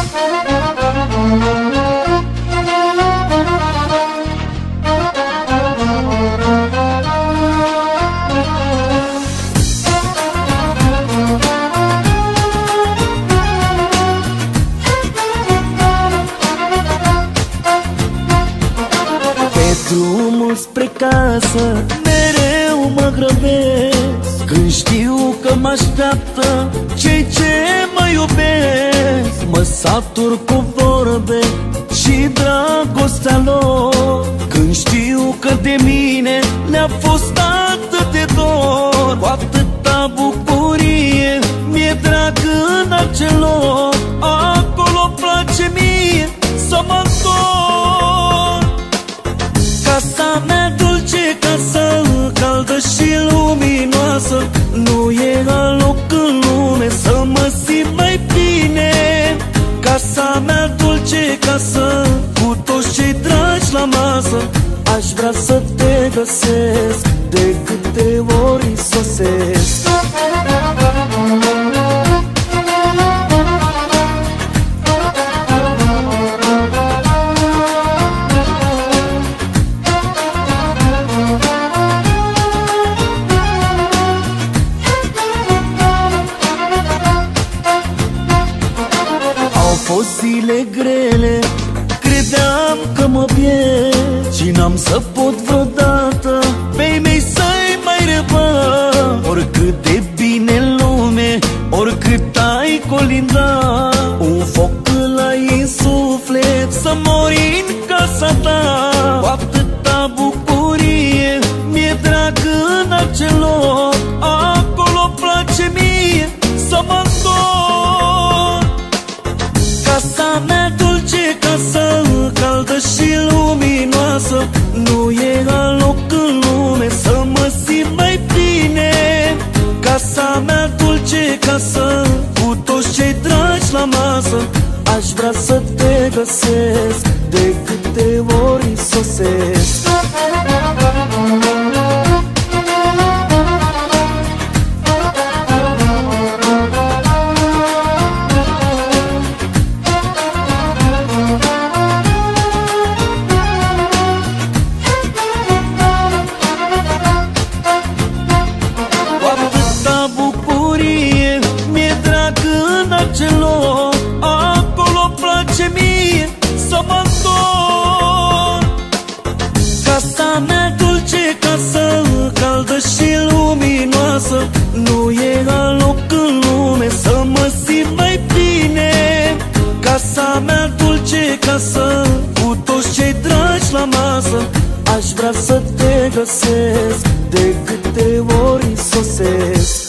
Drumul spre casă mereu mă grăbesc, când știu că mă așteaptă cei ce mă iubesc. Mă satur cu vorbe și dragostea lor, când știu că de mine le-a fost atât de dor. Cu atâta bucurie mi-e drag în acel loc, acolo place mie să mă întorc. Casa mea dulce, casă caldă și luminoasă, nu e alt loc în lume să mă simt mai bine. Casa mea dulce, casă cu toți cei dragi la masă, aș vrea să te găsesc de câte ori sosesc. Au fost zile grele, credeam că mă pierd și n-am să pot vreodată pe-ai mei să-i mai răbăt. Oricât de bine în lume, oricât ai colindat, un foc îl ai în suflet să mori în casa ta. Cu atâta bucurie mi-e drag în acel loc, acolo place mie să mă întorc. Casa mea dulce, casă caldă și luminoasă, nu e alt loc în lume să mă simt mai bine. Casa mea dulce, casă cu toți cei dragi la masă, aș vrea să te găsesc de câte ori sosesc. Acolo place mie să mă întorc. Casa mea dulce, casă caldă și luminoasă, nu e alt loc în lume să mă simt mai bine. Casa mea dulce, casă cu toți cei dragi la masă, aș vrea să te găsesc de câte ori sosesc.